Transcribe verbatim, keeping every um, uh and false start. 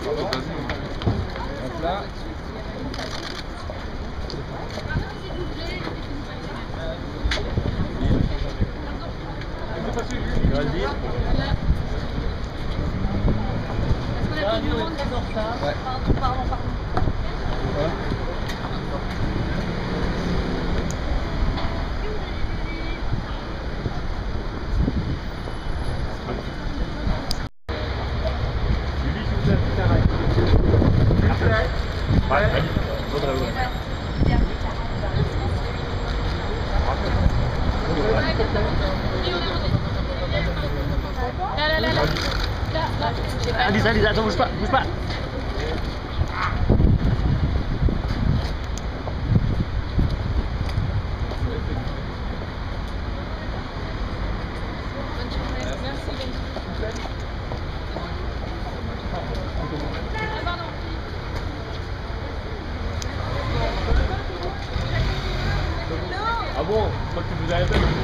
Donc là. Vas-y. Ouais. Pardon, pardon, pardon. Ouais. Là, là, là, là. Là, là. Alice, Alice, attends, bouge pas, bouge pas. Bonne journée. Merci. Ah, pardon. Ah bon, je crois que tu faisais la peine.